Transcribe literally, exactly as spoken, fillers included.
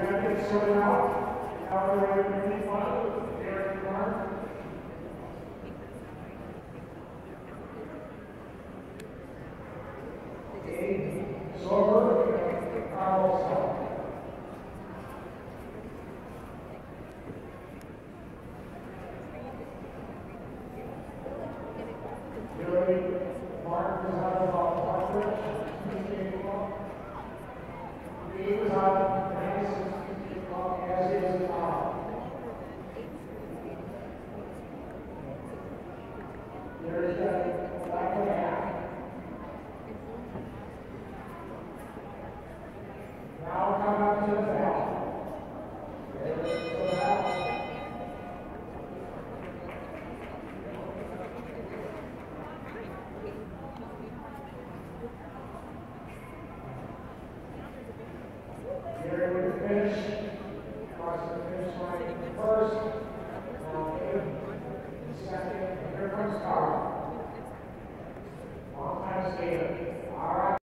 gotta get sorted out. Now we're ready to make fun. Derek Mark. Dave Sober, Carl Self. Gary Mark is out of Partridge, speedskating club. Dave is out of Madison speedskating club, as is Carl. There's the black and half. Now come up to the